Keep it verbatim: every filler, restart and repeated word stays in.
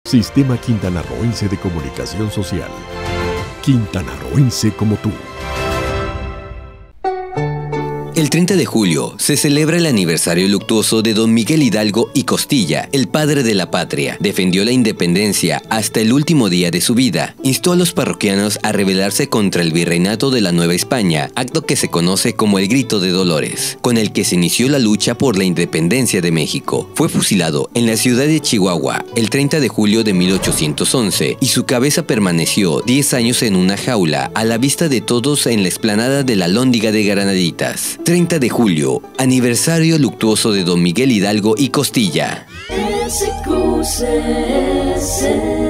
Sistema Quintanarroense de Comunicación Social. Quintanarroense como tú. El treinta de julio se celebra el aniversario luctuoso de don Miguel Hidalgo y Costilla, el padre de la patria. Defendió la independencia hasta el último día de su vida. Instó a los parroquianos a rebelarse contra el virreinato de la Nueva España, acto que se conoce como el Grito de Dolores, con el que se inició la lucha por la independencia de México. Fue fusilado en la ciudad de Chihuahua el treinta de julio de mil ochocientos once y su cabeza permaneció diez años en una jaula a la vista de todos en la explanada de la Alhóndiga de Granaditas. treinta de julio, aniversario luctuoso de don Miguel Hidalgo y Costilla. S Q C S